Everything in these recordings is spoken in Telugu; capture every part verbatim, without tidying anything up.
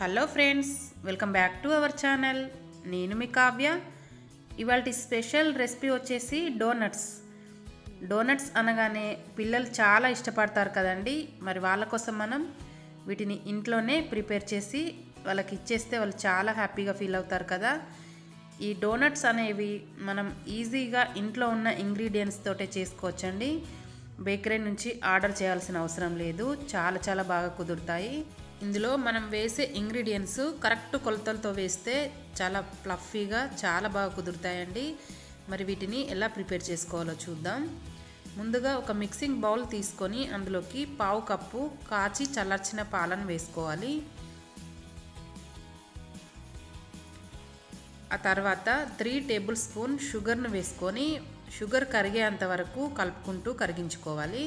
Hello friends, welcome back to our channel. నేను మీ కావ్య. ఇవాల్టి స్పెషల్ రెసిపీ వచ్చేసి డోనట్స్. డోనట్స్ అనగానే పిల్లలు చాలా ఇష్టపడతారు కదండి. మరి వాళ్ళ కోసం మనం వీటిని ఇంట్లోనే ప్రిపేర్ చేసి వాళ్ళకి ఇచ్చేస్తే వాళ్ళు చాలా హ్యాపీగా ఫీల్ అవుతారు కదా. ఈ డోనట్స్ అనేవి మనం ఈజీగా ఇంట్లో ఉన్న ఇంగ్రీడియంట్స్ తోటే చేసుకోవచ్చండి. బేకరీ నుంచి ఆర్డర్ చేయాల్సిన అవసరం లేదు. చాలా చాలా బాగా కుదురుతాయి. ఇందులో మనం వేసే ఇంగ్రీడియంట్స్ కరెక్ట్ కొలతలతో వేస్తే చాలా ఫ్లఫీగా చాలా బాగా కుదురుతాయండి. మరి వీటిని ఎలా ప్రిపేర్ చేసుకోవాలో చూద్దాం. ముందుగా ఒక మిక్సింగ్ బౌల్ తీసుకొని అందులోకి పావు కప్పు కాచి చల్లార్చిన పాలను వేసుకోవాలి. ఆ తర్వాత త్రీ టేబుల్ స్పూన్ షుగర్ను వేసుకొని షుగర్ కరిగేంత వరకు కలుపుకుంటూ కరిగించుకోవాలి.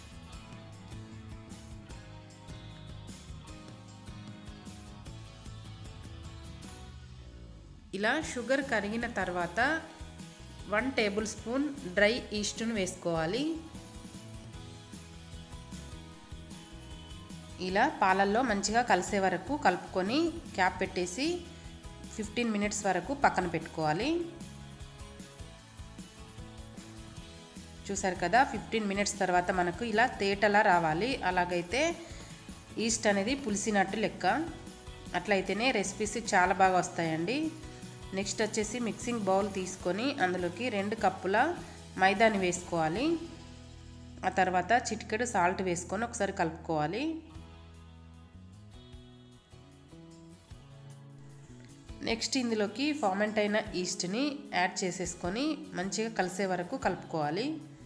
ఇలా షుగర్ కరిగిన తర్వాత వన్ టేబుల్ స్పూన్ డ్రై ఈస్ట్ను వేసుకోవాలి. ఇలా పాలల్లో మంచిగా కలిసే వరకు కలుపుకొని క్యాప్ పెట్టేసి ఫిఫ్టీన్ మినిట్స్ వరకు పక్కన పెట్టుకోవాలి. చూసారు కదా, ఫిఫ్టీన్ మినిట్స్ తర్వాత మనకు ఇలా తేటలా రావాలి. అలాగైతే ఈస్ట్ అనేది పులిసినట్టు లెక్క. అట్లయితేనే రెసిపీస్ చాలా బాగా వస్తాయండి. నెక్స్ట్ వచ్చేసి మిక్సింగ్ బౌల్ తీసుకొని అందులోకి రెండు కప్పుల మైదాని వేసుకోవాలి. ఆ తర్వాత చిటికెడు సాల్ట్ వేసుకొని ఒకసారి కలుపుకోవాలి. నెక్స్ట్ ఇందులోకి ఫార్మెంట్ అయిన ఈస్ట్ని యాడ్ చేసేసుకొని మంచిగా కలిసే వరకు కలుపుకోవాలి.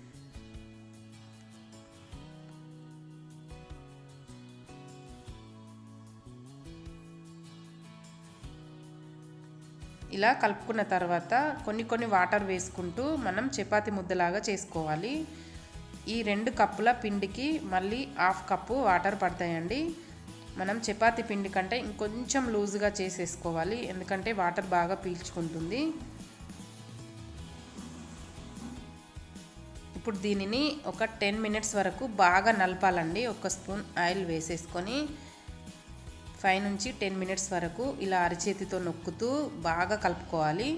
ఇలా కలుపుకున్న తర్వాత కొన్ని కొన్ని వాటర్ వేసుకుంటూ మనం చపాతీ ముద్దలాగా చేసుకోవాలి. ఈ రెండు కప్పుల పిండికి మళ్ళీ హాఫ్ కప్పు వాటర్ పడతాయండి. మనం చపాతీ పిండి కంటే ఇంకొంచెం లూజ్గా చేసేసుకోవాలి, ఎందుకంటే వాటర్ బాగా పీల్చుకుంటుంది. ఇప్పుడు దీనిని ఒక టెన్ మినిట్స్ వరకు బాగా నలపాలండి. ఒక స్పూన్ ఆయిల్ వేసేసుకొని ఫైవ్ నుంచి టెన్ మినిట్స్ వరకు ఇలా అరిచేతితో నొక్కుతూ బాగా కలుపుకోవాలి.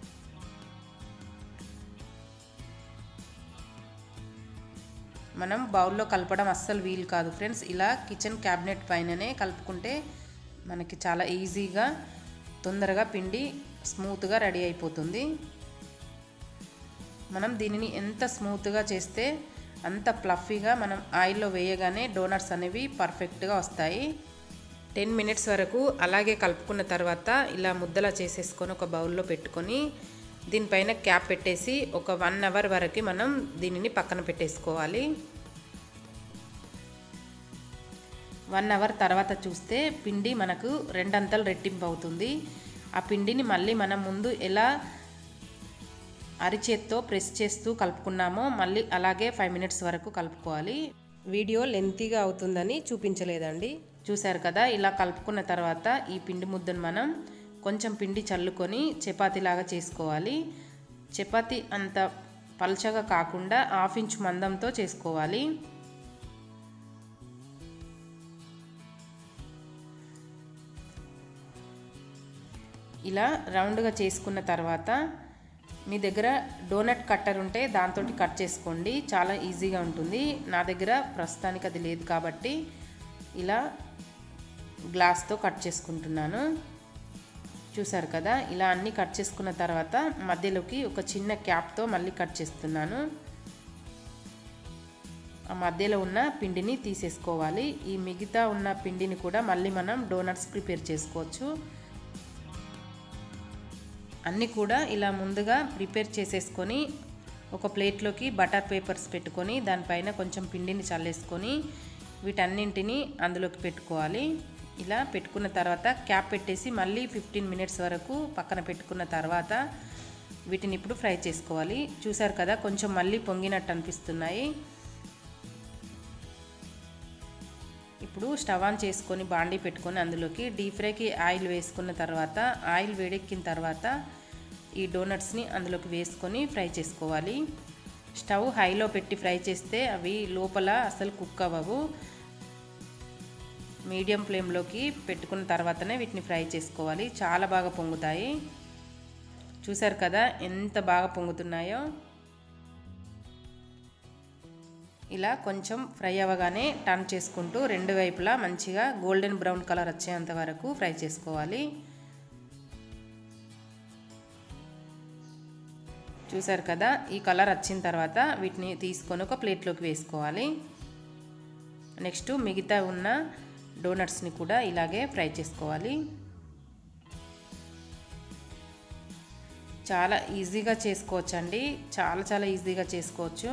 మనం బౌల్లో కలపడం అస్సలు వీలు కాదు ఫ్రెండ్స్. ఇలా కిచెన్ క్యాబినెట్ పైననే కలుపుకుంటే మనకి చాలా ఈజీగా తొందరగా పిండి స్మూత్గా రెడీ అయిపోతుంది. మనం దీనిని ఎంత స్మూత్గా చేస్తే అంత ఫ్లఫీగా మనం ఆయిల్లో వేయగానే డోనట్స్ అనేవి పర్ఫెక్ట్గా వస్తాయి. టెన్ మినిట్స్ వరకు అలాగే కలుపుకున్న తర్వాత ఇలా ముద్దలా చేసేసుకొని ఒక బౌల్లో పెట్టుకొని దీనిపైన క్యాప్ పెట్టేసి ఒక వన్ అవర్ వరకు మనం దీనిని పక్కన పెట్టేసుకోవాలి. వన్ అవర్ తర్వాత చూస్తే పిండి మనకు రెండంతలు రెట్టింపు అవుతుంది. ఆ పిండిని మళ్ళీ మనం ముందు ఎలా అరిచేత్తో ప్రెస్ చేస్తూ కలుపుకున్నామో మళ్ళీ అలాగే ఫైవ్ మినిట్స్ వరకు కలుపుకోవాలి. వీడియో లెంతీగా అవుతుందని చూపించలేదండి. చూసారు కదా, ఇలా కలుపుకున్న తర్వాత ఈ పిండి ముద్దను మనం కొంచెం పిండి చల్లుకొని చపాతీలాగా చేసుకోవాలి. చపాతీ అంత పల్చగా కాకుండా హాఫ్ ఇంచ్ మందంతో చేసుకోవాలి. ఇలా రౌండ్గా చేసుకున్న తర్వాత మీ దగ్గర డోనట్ కట్టర్ ఉంటే దాంతో కట్ చేసుకోండి, చాలా ఈజీగా ఉంటుంది. నా దగ్గర ప్రస్తుతానికి అది లేదు కాబట్టి ఇలా గ్లాస్తో కట్ చేసుకుంటున్నాను. చూసారు కదా, ఇలా అన్నీ కట్ చేసుకున్న తర్వాత మధ్యలోకి ఒక చిన్న క్యాప్తో మళ్ళీ కట్ చేస్తున్నాను. ఆ మధ్యలో ఉన్న పిండిని తీసేసుకోవాలి. ఈ మిగతా ఉన్న పిండిని కూడా మళ్ళీ మనం డోనట్స్ ప్రిపేర్ చేసుకోవచ్చు. అన్నీ కూడా ఇలా ముందుగా ప్రిపేర్ చేసేసుకొని ఒక ప్లేట్లోకి బటర్ పేపర్స్ పెట్టుకొని దానిపైన కొంచెం పిండిని చల్లేసుకొని వీటన్నింటినీ అందులోకి పెట్టుకోవాలి. ఇలా పెట్టుకున్న తర్వాత క్యాప్ పెట్టేసి మళ్ళీ ఫిఫ్టీన్ మినిట్స్ వరకు పక్కన పెట్టుకున్న తర్వాత వీటిని ఇప్పుడు ఫ్రై చేసుకోవాలి. చూసారు కదా, కొంచెం మళ్ళీ పొంగినట్టు అనిపిస్తున్నాయి. ఇప్పుడు స్టవ్ ఆన్ చేసుకొని బాండీ పెట్టుకొని అందులోకి డీప్ ఫ్రైకి ఆయిల్ వేసుకున్న తర్వాత ఆయిల్ వేడెక్కిన తర్వాత ఈ డోనట్స్ని అందులోకి వేసుకొని ఫ్రై చేసుకోవాలి. స్టవ్ హైలో పెట్టి ఫ్రై చేస్తే అవి లోపల అసలు కుక్ అవ్వవు. మీడియం ఫ్లేమ్లోకి పెట్టుకున్న తర్వాతనే వీటిని ఫ్రై చేసుకోవాలి. చాలా బాగా పొంగుతాయి. చూసారు కదా ఎంత బాగా పొంగుతున్నాయో. ఇలా కొంచెం ఫ్రై అవ్వగానే టర్న్ చేసుకుంటూ రెండు వైపులా మంచిగా గోల్డెన్ బ్రౌన్ కలర్ వచ్చేంత వరకు ఫ్రై చేసుకోవాలి. చూసారు కదా ఈ కలర్ వచ్చిన తర్వాత వీటిని తీసుకొని ఒక ప్లేట్లోకి వేసుకోవాలి. నెక్స్ట్ మిగతా ఉన్న డోనట్స్ని కూడా ఇలాగే ఫ్రై చేసుకోవాలి. చాలా ఈజీగా చేసుకోవచ్చు అండి. చాలా చాలా ఈజీగా చేసుకోవచ్చు.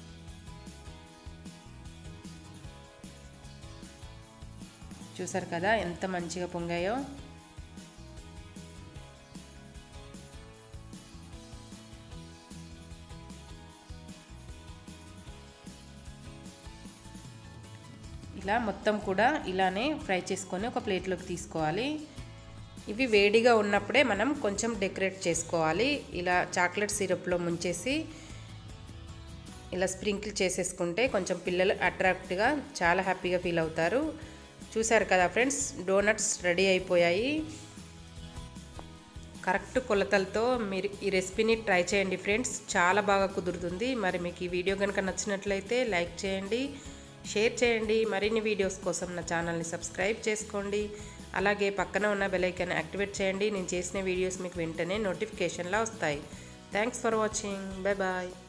చూసారు కదా ఎంత మంచిగా పొంగాయో. ఇలా మొత్తం కూడా ఇలానే ఫ్రై చేసుకొని ఒక ప్లేట్లోకి తీసుకోవాలి. ఇవి వేడిగా ఉన్నప్పుడే మనం కొంచెం డెకరేట్ చేసుకోవాలి. ఇలా చాక్లెట్ సిరప్లో ముంచేసి ఇలా స్ప్రింకిల్ చేసేసుకుంటే కొంచెం పిల్లలు అట్రాక్ట్గా చాలా హ్యాపీగా ఫీల్ అవుతారు. చూసారు కదా ఫ్రెండ్స్, డోనట్స్ రెడీ అయిపోయాయి. కరెక్ట్ కొలతలతో మీరు ఈ రెసిపీని ట్రై చేయండి ఫ్రెండ్స్, చాలా బాగా కుదురుతుంది. మరి మీకు ఈ వీడియో కనుక నచ్చినట్లయితే లైక్ చేయండి, షేర్ చేయండి. మరిన్ని వీడియోస్ కోసం నా ఛానల్ని సబ్స్క్రైబ్ చేసుకోండి. అలాగే పక్కన ఉన్న బెల్ ఐకాన్ యాక్టివేట్ చేయండి. నేను చేసిన వీడియోస్ మీకు వెంటనే నోటిఫికేషన్లా వస్తాయి. Thanks for watching. Bye bye.